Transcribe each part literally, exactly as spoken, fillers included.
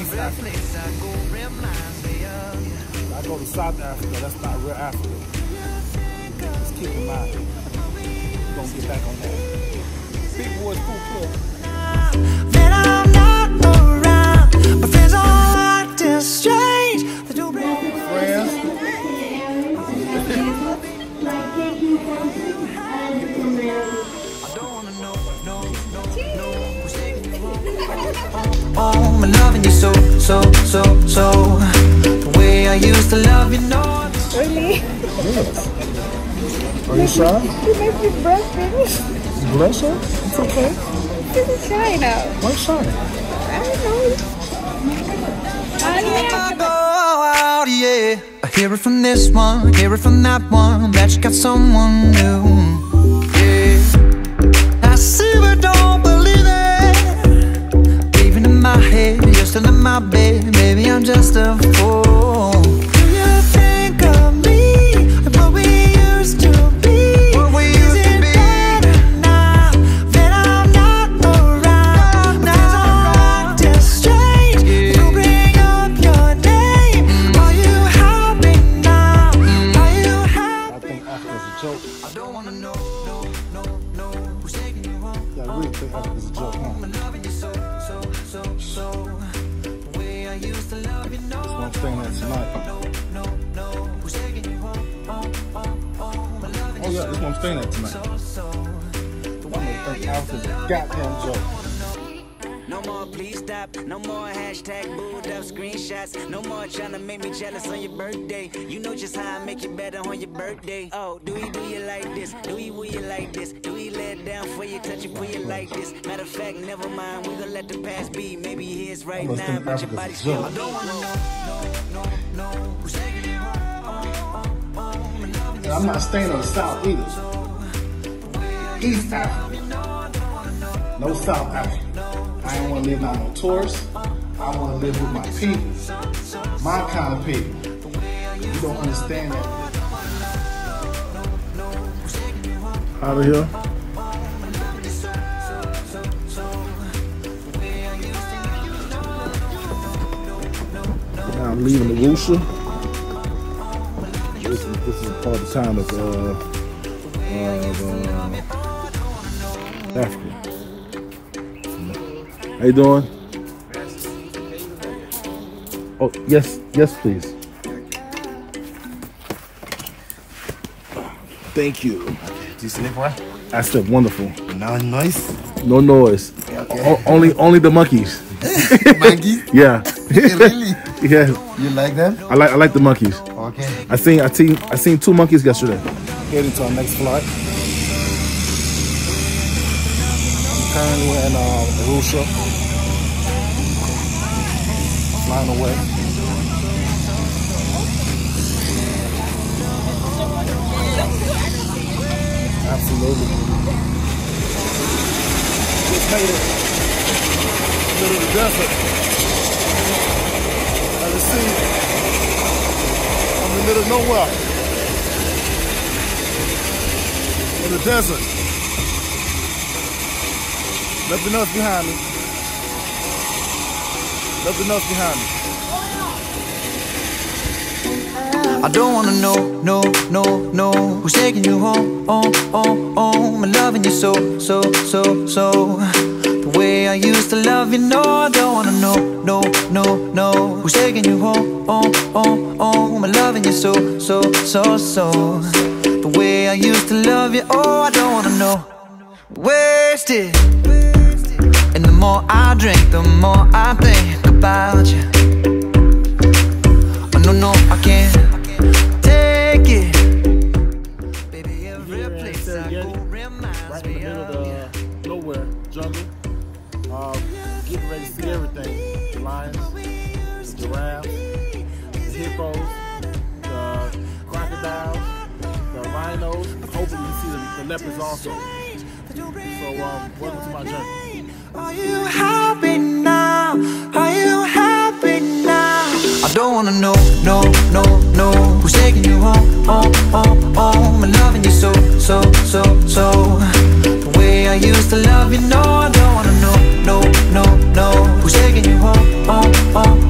East Africa. I go to South Africa, that's not real Africa. Just keep in mind. We're gonna get back on that. Big Boys Pool Club. Then I'm not around. My friends all acting strange. They do bring friends. Oh, I'm loving you so, so, so, so. The way I used to love you, no. Really? Yes. Are you shy? You make me blush, baby. You blush her? It's okay. You're shy now. Why shy? I don't know. I go out, yeah. I hear it from this one, hear it from that one, that you got someone new. Yeah, I see but don't believe it. Even in my head, you're still in my bed. Maybe I'm just a fool. Do you think of me and what we used to be? What we used to be. Now that I'm not around, now I'm acting strange. You bring up your name. Are you happy now? Are you happy? I think Africa's a joke. I don't wanna know, no, no, no. Who's taking you home? Yeah, I really think Africa's a joke, huh? I'm loving you so, so, so, so. The way I used to love you, no. That's what I'm saying that tonight. No, no, no. Who's taking you home? Oh, oh, oh. I'm loving Oh you yeah, that's what I'm saying that tonight. so, so. The I way think Africa's a goddamn joke. No more please stop, no more hashtag booed up screenshots. No more trying to make me jealous on your birthday. You know just how I make you better on your birthday. Oh, do we do you like this? Do we will you like this? Do we let down for you, touch you, pull you like this? Matter of fact, never mind, we gonna let the past be. Maybe here's right I must now, think but your Africa's body a still. joke. I don't wanna know. no, no, no. Who's taking you home? Oh, oh, oh. I'm loving you And I'm not staying on the South either. East Africa. No South Africa. I ain't want to live on no tourists. I want to live with my people. My kind of people. You don't understand that. Out of here. Now I'm leaving the Woosha. This is, this is part of the town of, uh, of uh, Africa. How you doing? Oh, yes, yes, please. Thank you. Do you sleep well? I slept wonderful. No noise? No noise. Okay. O only, only the monkeys. Monkeys? Yeah. Really? Yeah. You like them? I like, I like the monkeys. Okay. I seen, I seen, I seen two monkeys yesterday. Heading to our next flight. Currently in uh, Arusha, flying away. Absolutely. Just made it. Middle of the desert. As you see, I'm in the middle of nowhere. In the desert. Nothing else behind me. Nothing else behind me. I don't wanna know, no, no, no. Who's taking you home? Oh, oh, oh. I'm loving you so, so, so, so. The way I used to love you, no. I don't wanna know, no, no, no. Who's taking you home? Oh, oh, oh. I'm loving you so, so, so, so. The way I used to love you, oh, I don't wanna know. Wasted. And the more I drink, the more I think about you. Oh no, no, I can't take it. Baby, every place I go reminds Right in the me middle of of you. the nowhere, jungle. Uh, getting ready to see everything. The lions, the giraffes, the hippos, the crocodiles, the rhinos. Hopefully you see the, the leopards also. So um, welcome to my journey. Are you happy now? Are you happy now? I don't wanna know, no, no, no. Who's taking you home? Oh, oh, oh. I'm loving you so, so, so, so. The way I used to love you, no. I don't wanna know, no, no, no. Who's taking you home? Oh, oh,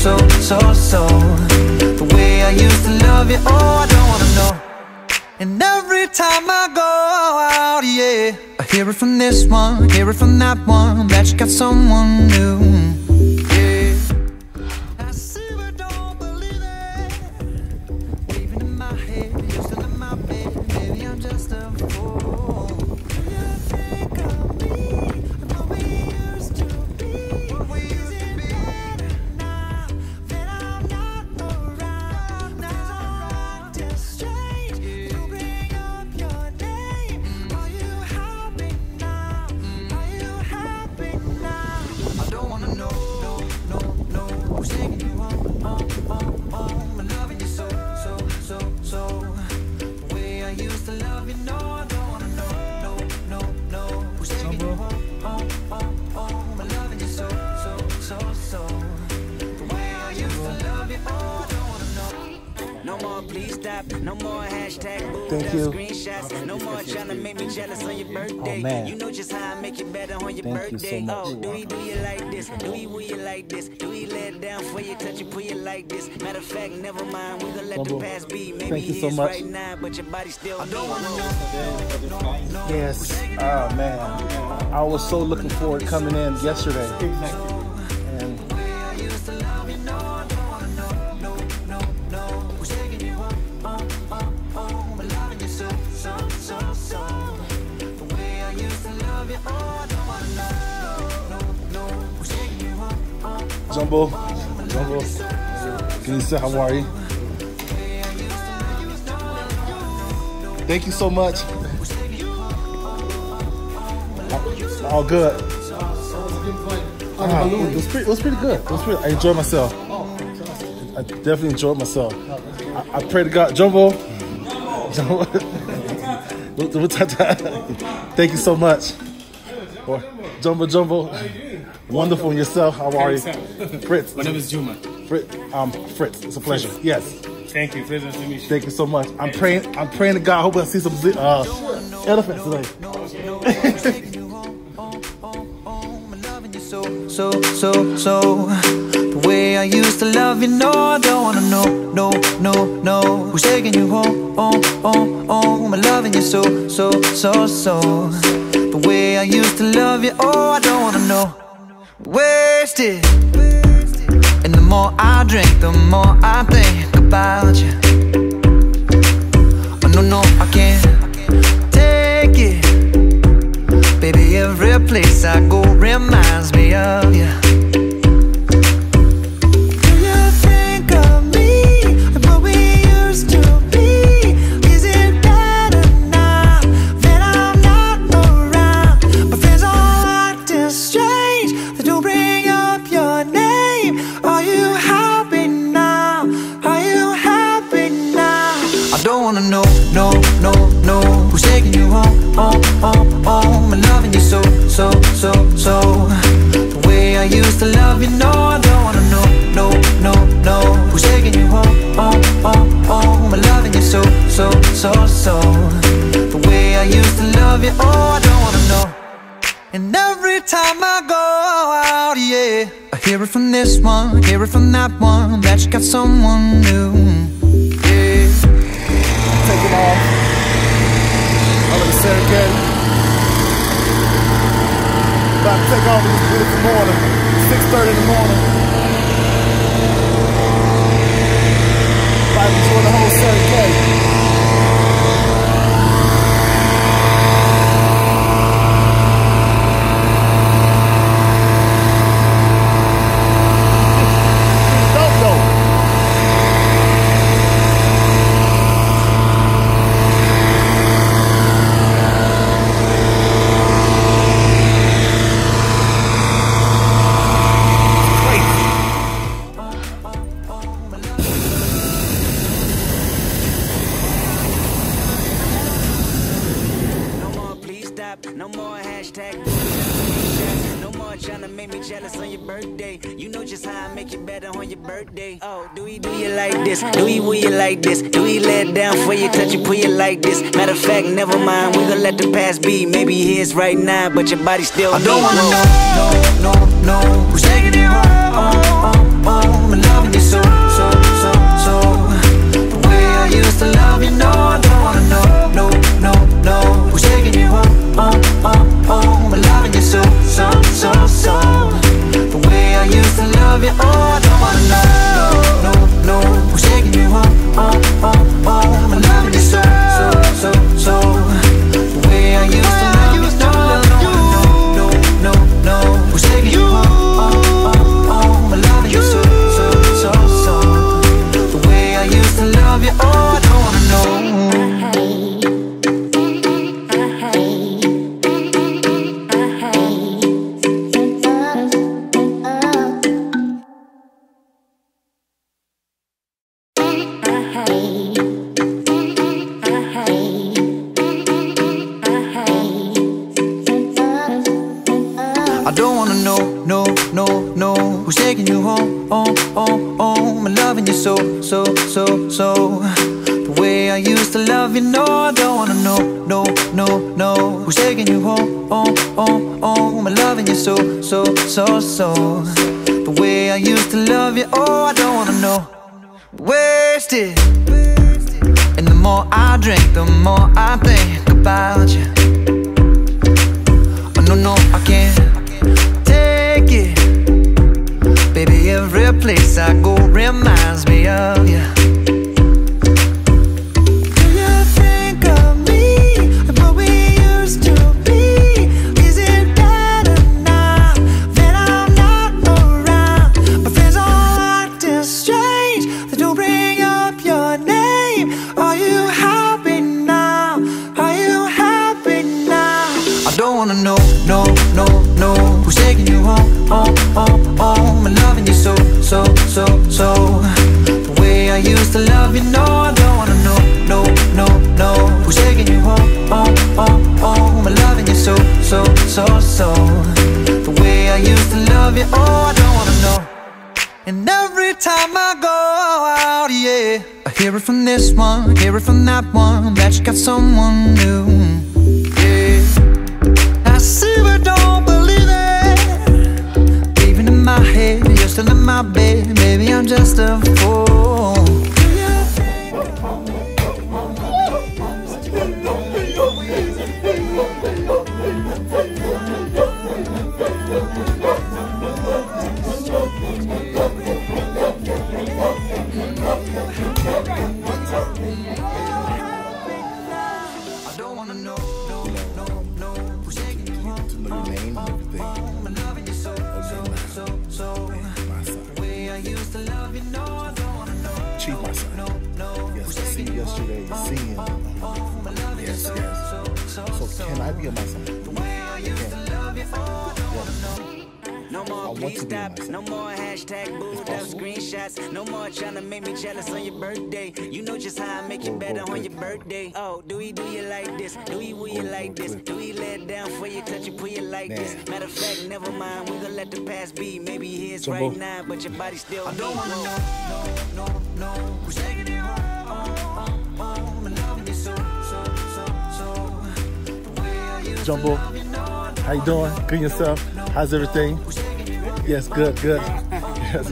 so, so, so. The way I used to love you, oh, I don't wanna know. And every time I go out, yeah, I hear it from this one, hear it from that one, that you got someone new. Yeah, I see but don't believe it. Waving in my head, you're still in my bed. Maybe I'm just a fool. You think of me and what we used to be. Is it better now that I'm not around? There's a right to strange to bring up your name. Are you happy now? Are you happy now? I don't wanna know, no, no, no. Who's taking you home, home, home, home? I'm loving you so, so, so, so. The way I used to love you, no, I don't wanna know, no, no, no. Who's taking you home, home, home, home? I'm loving you so, so, so, so. The way I used to love you, oh, I don't wanna know. No more, please stop. No more hashtag booed Thank up you. screenshots. No more trying to make me jealous on your birthday. Oh, man. You know just how I make it better on your Thank you so birthday. much. Oh, do we do you like this? Do we will you like this? Do we let down for you, touch you, put you like this? Matter of fact, never mind. We gonna let the Bumble, past be. Maybe thank you so it's much. right now, but your body still. I don't wanna know. Yes. Oh man, I was so looking forward to coming in yesterday. And Jumbo, Jumbo, can you say how are you? Thank you so much. All good. Ah, it was pretty. It was pretty good. It was pretty. I enjoyed myself. I definitely enjoyed myself. I, I pray to God, Jumbo. Jumbo. Thank you so much. Boy, Jumbo, Jumbo. Wonderful in yourself. How are you, Fritz? My name is Juma. Fritz. Um, Fritz. It's a pleasure. Yes. Thank you. Pleasure to meet you. Thank you so much. I'm praying. I'm praying to God. I hope I see some uh, elephants today. So, so, so, the way I used to love you, no, I don't wanna know, no, no, no. Who's taking you home, home, home, home? I'm loving you so, so, so, so. The way I used to love you, oh, I don't wanna know. Wasted. And the more I drink, the more I think about you. Oh, no, no, I can't take it. Baby, every place I go reminds me of you. Do you think of me and what we used to be? Is it better now that I'm not around? My friends all acting strange, they don't bring up your name. Are you happy now? Are you happy now? I don't wanna know, no, no, no. Who's taking you home, home, home, home? And loving you so, so, so, so. The way I used to love you, no, I don't wanna know, no, no, no. Who's taking you home, home, home, home? And loving you so, so, so, so. The way I used to love you, oh, I don't wanna know. And every time I go out, yeah, I hear it from this one, hear it from that one, that you got someone new. Yeah. Take it off. I live in Serengeti. About to take off in this beautiful morning, six thirty in the morning. About to enjoy the whole Serengeti. No more hashtag. No more trying to make me jealous on your birthday. You know just how I make it better on your birthday. Oh, do we do you like this? Do we will you like this? Do we let down for you, touch you, put you like this? Matter of fact, never mind. We gonna let the past be. Maybe here's right now, but your body still. I don't wanna know, no, no, no. Who's taking you home, home, home, home? loving you so, so, so, so. The way I used to love you, no, I don't wanna know, no, no, no. Who's taking you home, home, home, home? I'm loving you so, so, so, so. The way I used to love you, oh, I don't wanna know. Wasted. And the more I drink, the more I think about you. Oh, no, no, I can't take it. Baby, every place I go reminds me of you. Do you think of me and what we used to be? Is it better now that I'm not around? My friends all acting strange, they don't bring up your name. Are you happy now? Are you happy now? I don't wanna know, no, no, no. Who's taking you home, home, home, home? I'm loving you so, so, so, so. The way I used to love you, no, I don't wanna know, no, no, no. Who's taking you home, home, home, home? I'm loving you so, so, so, so. The way I used to love you, oh, I don't wanna know. And every time I go out, yeah, I hear it from this one, hear it from that one, that you got someone new. Yeah, I see but don't believe it. Even in my head, you're still in my bed. Maybe I'm just a fool. I don't wanna know, no, no, no. Who's taking you home? To know your name and everything. I'm loving you so, so, so, so. My son. The way I used to love you, no, I don't wanna know. Chief, my son. No, no. Yes, I see you yesterday. Seeing. Yes, yes. So can I be a my son? No more please stop, no more hashtag booed up screenshots. No more trying to make me jealous on your birthday. You know just how I make you better on your birthday. Oh, do he do you like this? Do he will you like this? Do he let down for you, touch you, put you like this? Matter of fact, never mind, we gonna let the past be. Maybe his right now, but your body still I don't wanna know, no, no, no. Who's taking you home, home, home? I'm loving you so, so, so, so. The way I used to Jumbo, love you, no, I don't how you doing? Good yourself? How's everything? Yes, good, good. Yes.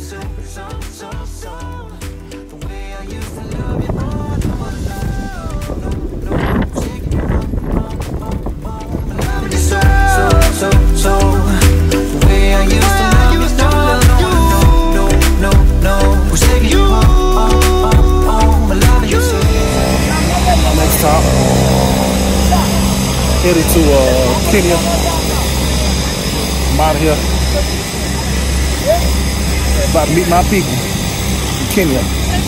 So, so, the way I used to love you, no, no, no, no, no. Who's taking you home, home, home? I'm loving you so. Next stop, headed to uh, Kenya. I'm out of here. About to meet my people in Kenya.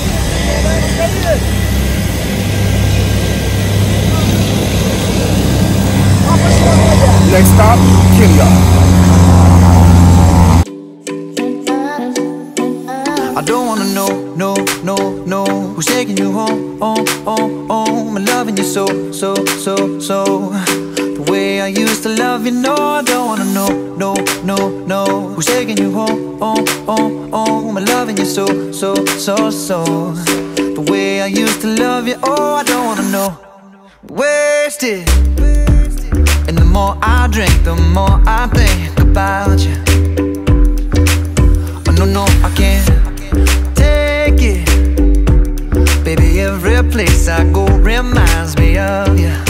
Next stop, Kenya. I don't wanna know, no, no, no. Who's taking you home, home, home, home? I'm loving you so, so, so, so. The way I used to love you, no, I don't wanna know, no, no, no. Who's taking you home, home, home, home? I'm loving you so, so, so, so. The way I used to love you, oh, I don't wanna know. Wasted. And the more I drink, the more I think about you. Oh, no, no, I can't take it. Baby, every place I go reminds me of you.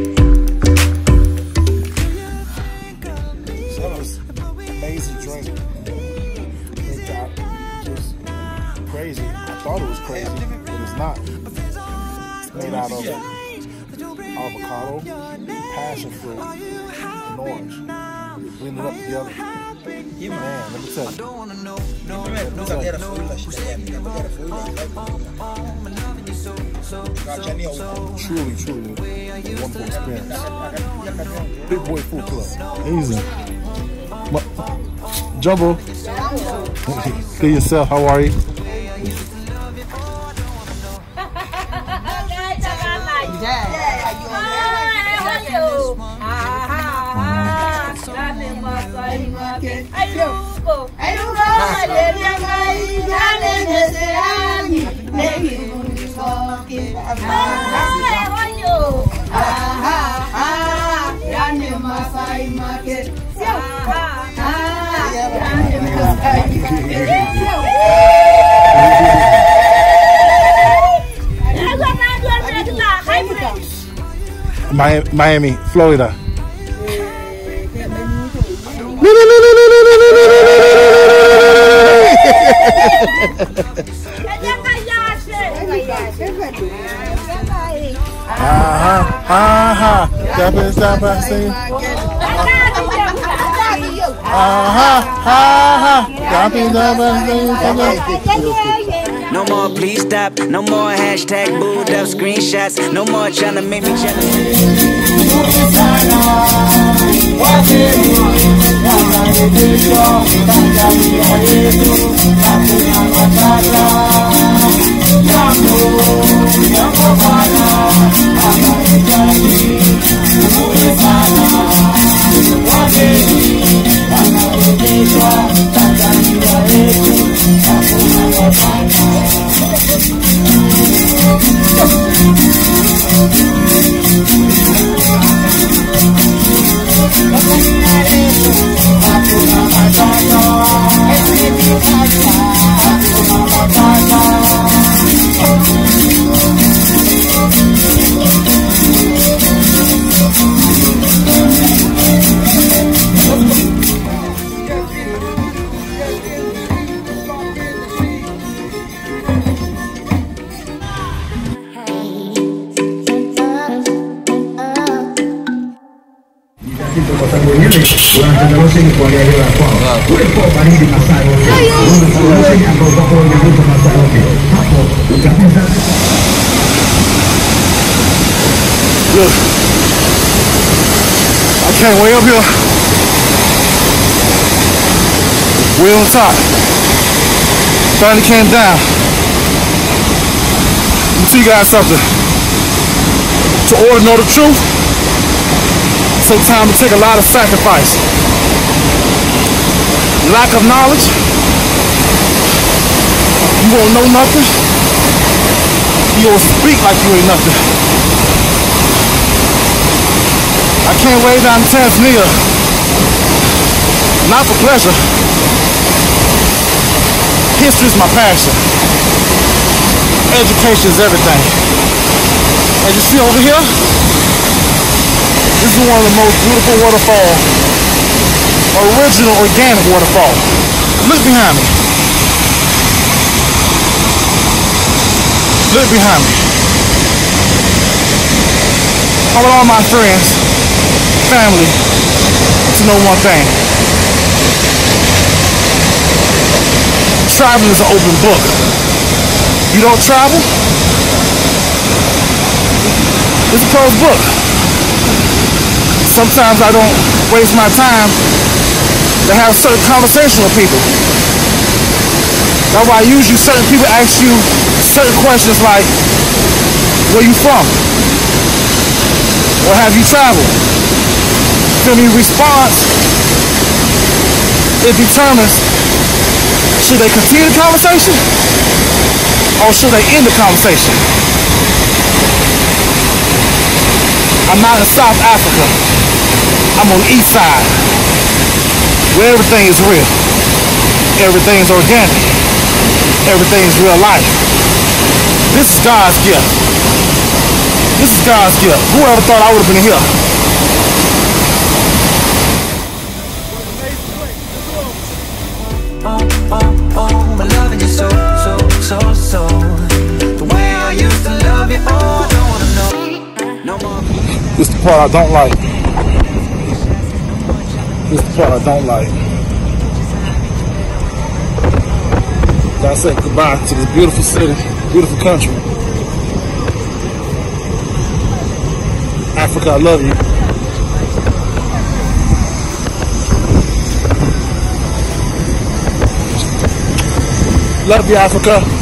That was amazing drink. Drink drop. Just crazy. I thought it was crazy, but it's not. It's made out of avocado, passion fruit, and orange. Blend it up together. Man, let me tell you. Don't wanna know, no, no, no, no. Truly, truly wonderful experience. Big Boy Food Club. Easy. Jumbo. Good yourself, how are you? Ay, Lugo! Miami, Florida. Aha, aha. Stop, stop, aha, aha. No more, please stop. No more hashtag booed up screenshots. No more trying to make me jealous. Durante la noche mi cual arriva qua pure po' pari di passaggio non segna cosa poi mi avuto passaggio hapo ukapita. Look, I came way up here, way on top, finally came down. Let me tell you guys something. To order know the truth, take time to take a lot of sacrifice. Lack of knowledge, you won't know nothing, you won't speak like you ain't nothing. I came way down to Tanzania, not for pleasure. History is my passion. Education is everything. As you see over here, this is one of the most beautiful waterfalls, original organic waterfall. Look behind me. Look behind me. I want all my friends, family, to know one thing. Traveling is an open book. You don't travel, it's a closed book. Sometimes I don't waste my time to have certain conversation with people. That's why usually certain people ask you certain questions like, where you from? Or have you traveled? Feel me? Response, it determines, should they continue the conversation or should they end the conversation? I'm not in South Africa. I'm on the east side, where everything is real. Everything is organic. Everything is real life. This is God's gift. This is God's gift. Whoever thought I would have been here? Oh, oh, oh, I'm loving you so, so, so, so. The way I used to love you, oh, I don't wanna know. No more. This is the part I don't like. This is the part I don't like. Gotta say goodbye to this beautiful city, beautiful country. Africa, I love you. Love you, Africa.